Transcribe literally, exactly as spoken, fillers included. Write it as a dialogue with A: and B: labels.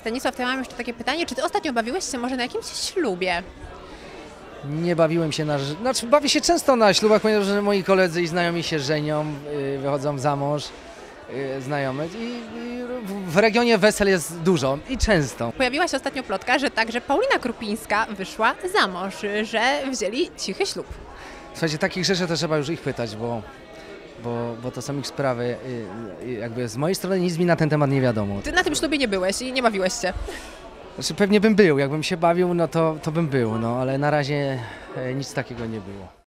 A: Stanisław, to ja mam jeszcze takie pytanie, czy ty ostatnio bawiłeś się może na jakimś ślubie?
B: Nie bawiłem się na... Znaczy bawię się często na ślubach, ponieważ moi koledzy i znajomi się żenią, yy, wychodzą za mąż, yy, znajomy i, i w regionie wesel jest dużo i często.
A: Pojawiła się ostatnio plotka, że także Paulina Krupińska wyszła za mąż, że wzięli cichy ślub.
B: Słuchajcie, takich rzeczy to trzeba już ich pytać, bo, bo, bo to są ich sprawy. Yy, jakby z mojej strony nic mi na ten temat nie wiadomo.
A: Ty na tym ślubie nie byłeś i nie bawiłeś się.
B: Znaczy pewnie bym był, jakbym się bawił, no to, to bym był, no ale na razie e, nic takiego nie było.